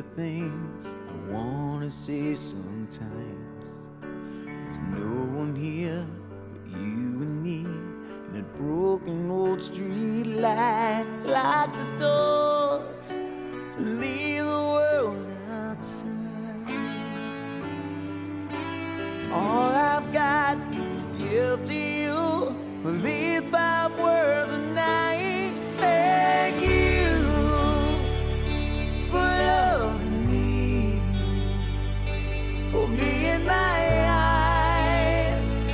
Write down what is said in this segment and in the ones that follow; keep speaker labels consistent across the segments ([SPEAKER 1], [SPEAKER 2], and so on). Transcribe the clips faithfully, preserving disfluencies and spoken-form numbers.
[SPEAKER 1] the things I wanna say sometimes. There's no one here but you and me, and that broken old street light. Lock the doors, leave the world outside. All I've got to give to you are these five words, and I thank you for loving me, for being my eyes.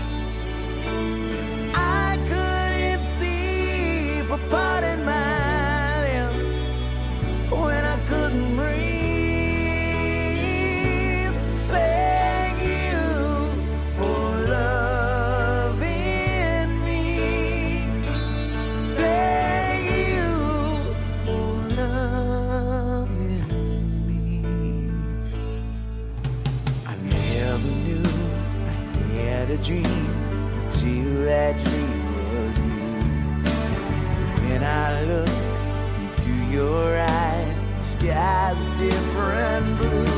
[SPEAKER 1] I couldn't see, for parting my lips when I couldn't breathe. Thank you for loving me. Thank you for loving me. I never knew I had a dream until that dream was you. When I look into your eyes, the sky's a different blue.